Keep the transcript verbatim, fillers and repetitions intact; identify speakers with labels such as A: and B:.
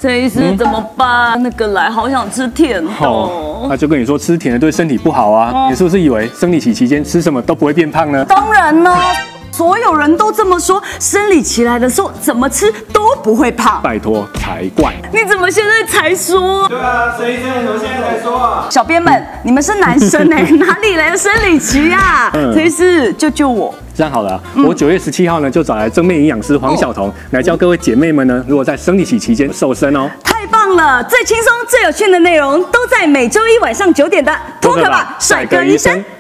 A: 陈医师、嗯、怎么办？那个来好想吃甜的。哦，
B: 那就跟你说吃甜的对身体不好啊。哦、你是不是以为生理期期间吃什么都不会变胖呢？
A: 当然呢。所有人都这么说，生理期来的时候怎么吃都不会胖。
B: 拜托，才怪！
A: 你怎么现在才说？
C: 对啊，陈医生，怎么现在才说啊？
A: 小编们，你们是男生哎、欸，哪里来的生理期啊？陈、嗯、医师，救救我！
B: 这样好了，嗯、我九月十七号呢就找来正面营养师黄晓彤、哦、来教各位姐妹们呢，如果在生理期期间瘦身哦。
A: 太棒了！最轻松、最有趣的内容都在每周一晚上九点的《脱壳吧，帅哥医生》。